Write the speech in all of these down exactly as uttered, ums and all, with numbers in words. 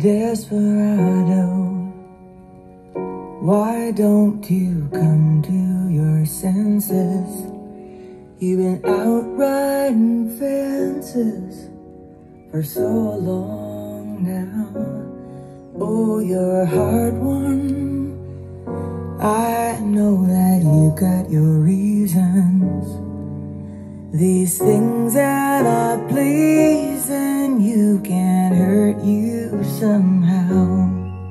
Desperado, why don't you come to your senses? You've been out riding fences for so long now. Oh, you're a hard one. I know that you got your reasons. These things that are pleasing you can hurt you somehow.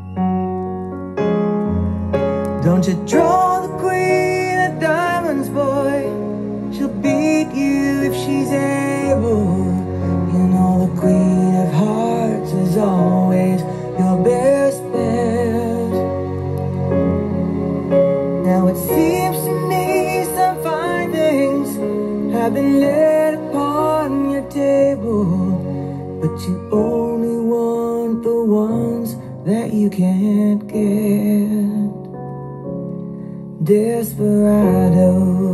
Don't you draw the queen of diamonds, boy. She'll beat you if she's able. You know the queen of hearts is always your best bet. Now it seems to me some fine things have been laid upon your table, but you only want the ones that you can't get. Desperado,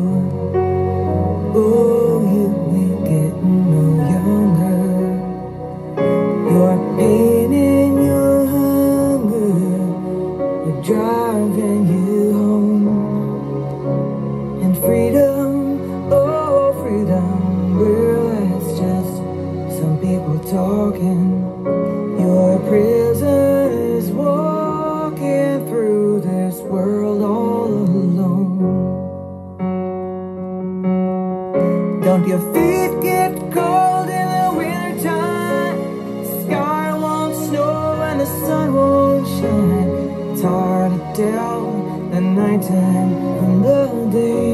oh, you ain't getting no younger. Your pain and your hunger are driving you home. And freedom, oh freedom, well that's just some people talking. Your prison is walking through this world all alone. Don't your feet get cold in the wintertime? The sky won't snow and the sun won't shine. It's hard to tell the nighttime from the day.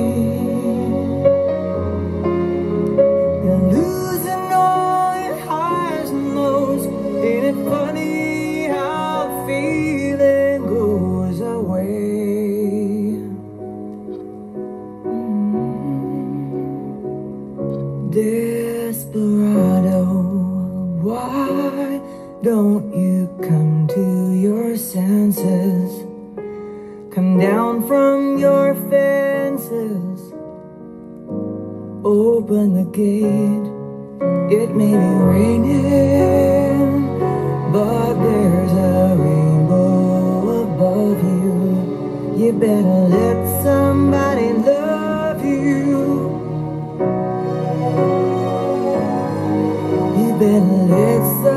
You're losing all your highs and lows. Ain't it funny how the feeling goes away? Desperado, why don't you come to your senses? Come down from your fences. Open the gate. It may be raining, but there's a rainbow above you. You better let somebody love you. You better let somebody